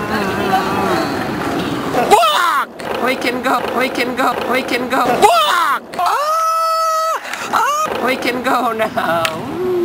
Walk! We can go, we can go, we can go. Walk! We can go now.